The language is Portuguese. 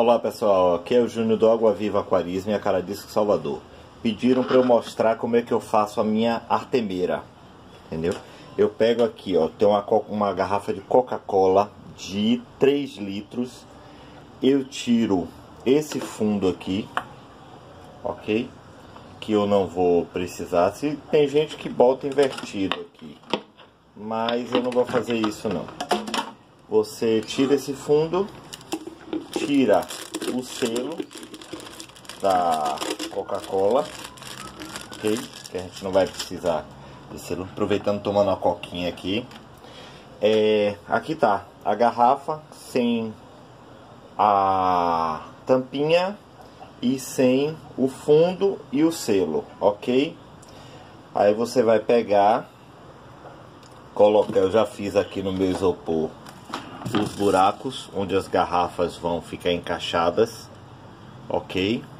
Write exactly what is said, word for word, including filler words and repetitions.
Olá pessoal, aqui é o Júnior do Água Viva Aquarismo e Aquarismo Salvador. Pediram para eu mostrar como é que eu faço a minha artemeira, entendeu? Eu pego aqui, ó, tem uma, uma garrafa de Coca-Cola de três litros. Eu tiro esse fundo aqui, ok? Que eu não vou precisar. Se tem gente que bota invertido aqui, mas eu não vou fazer isso não. Você tira esse fundo, tira o selo da Coca-Cola, ok? Que a gente não vai precisar desse selo. Aproveitando, tomando uma coquinha aqui. É, aqui tá a garrafa sem a tampinha e sem o fundo e o selo, ok? Aí você vai pegar, colocar, eu já fiz aqui no meu isopor os buracos onde as garrafas vão ficar encaixadas, ok?